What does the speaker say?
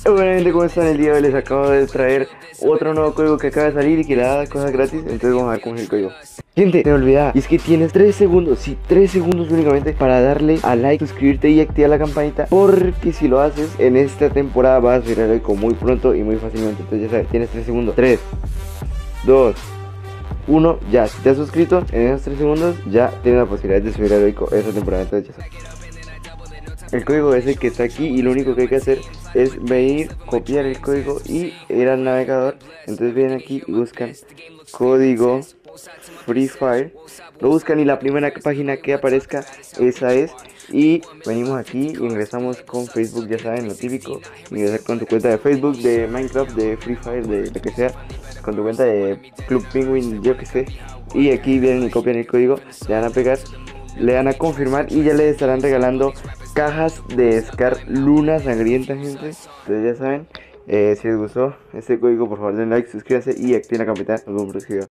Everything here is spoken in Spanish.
Bueno gente, ¿cómo están? El día de hoy les acabo de traer otro nuevo código que acaba de salir y que le da cosas gratis. Entonces vamos a ver cómo es el código. Gente, me olvidaba, y es que tienes 3 segundos, sí, 3 segundos únicamente para darle a like, suscribirte y activar la campanita. Porque si lo haces, en esta temporada vas a ser heroico muy pronto y muy fácilmente. Entonces ya sabes, tienes 3 segundos. 3, 2, 1, ya. Si te has suscrito en esos 3 segundos, ya tienes la posibilidad de subir heroico esta temporada. Entonces ya sabes. El código es el que está aquí y lo único que hay que hacer es venir, copiar el código y ir al navegador. Entonces vienen aquí y buscan código Free Fire, lo buscan y la primera página que aparezca esa es. Y venimos aquí, ingresamos con Facebook, ya saben, lo típico, ingresar con tu cuenta de Facebook, de Minecraft, de Free Fire, de lo que sea, con tu cuenta de Club Penguin, yo que sé. Y aquí vienen y copian el código, le van a pegar, le dan a confirmar y ya le estarán regalando cajas de Scar Luna Sangrienta, gente. Entonces ya saben, si les gustó este código, por favor den like, suscríbanse y activen la campanita. Nos vemos en el próximo video.